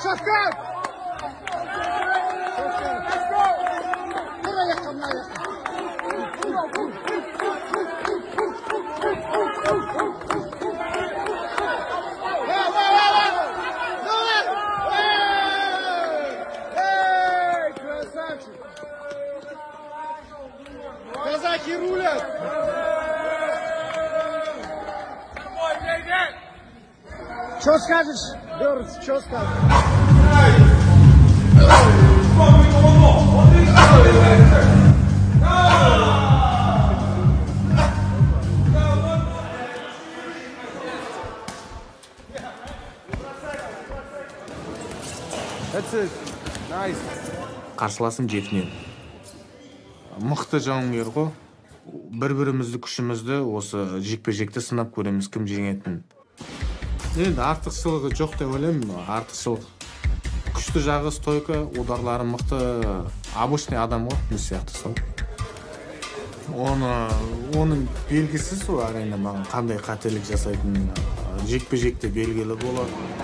Şofkan! Buraya yakınlar. Казаки рулят! Что скажешь, Берц, что скажешь? That's it. Nice. Қарсыласым жетінен. Мықты жауынгер ғой. Бір-бірімізді күшімізді осы жекпе-жекте сынап көреміз, кім жеңетінін. Енді артықшылығы жоқ деп ойлаймын. Артықшылық күшті жағы стойка, ударлары мықты, обычный адам ғой, біз сияқты сол. Оның белгісі сол, әрине маған қандай қателік жасайтын жекпе-жекте белгілі болады.